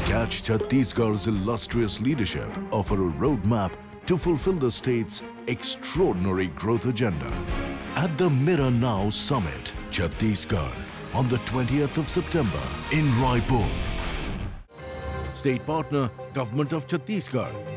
Catch Chhattisgarh's illustrious leadership offer a roadmap to fulfill the state's extraordinary growth agenda. At the Mirror Now Summit, Chhattisgarh, on the 20th of September in Raipur. State partner, Government of Chhattisgarh.